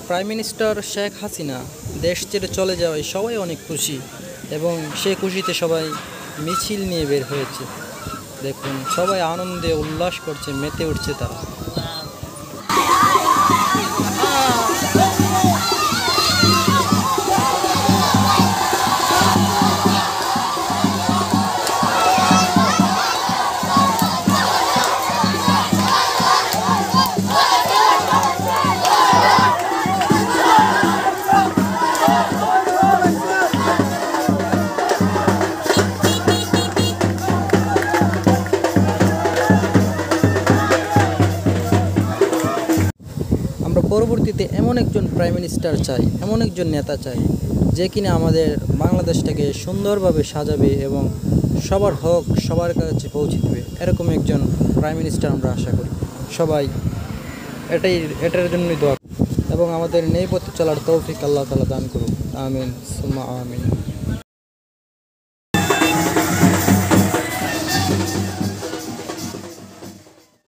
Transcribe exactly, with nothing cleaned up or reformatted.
Prime minister Sheikh Hasina দেশ ছেড়ে চলে যাওয়ায় সবাই অনেক খুশি এবং সেই খুশিতে সবাই মিছিল নিয়ে বের হয়েছে। দেখুন সবাই আনন্দে উল্লাস করছে, মেতে উঠছে তারা। আমরা পরবর্তীতে এমন একজন প্রাইম মিনিস্টার চাই, এমন একজন নেতা চাই যে কিনা আমাদের বাংলাদেশটাকে সুন্দরভাবে সাজাবে এবং সবার হক সবার কাছে পৌঁছে দেবে। এরকম একজন প্রাইম মিনিস্টার আমরা আশা করি। সবাই এটাই এটার জন্যই দোয়া এবং আমাদের নেই পথে চলার তৌফিক আল্লাহ তাআলা দান করুন। আমিন সুম্মা আমিন।